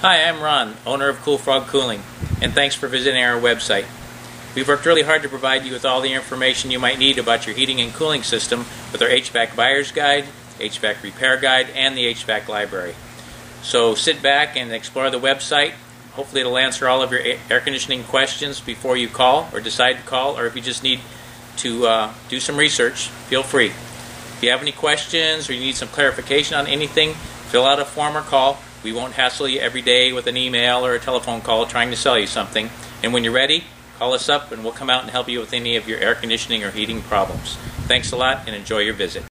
Hi, I'm Ron, owner of Cool Frog Cooling, and thanks for visiting our website. We've worked really hard to provide you with all the information you might need about your heating and cooling system with our HVAC Buyer's Guide, HVAC Repair Guide, and the HVAC Library. So sit back and explore the website. Hopefully it'll answer all of your air conditioning questions before you call or decide to call, or if you just need to do some research, feel free. If you have any questions or you need some clarification on anything, fill out a form or call. We won't hassle you every day with an email or a telephone call trying to sell you something. And when you're ready, call us up and we'll come out and help you with any of your air conditioning or heating problems. Thanks a lot and enjoy your visit.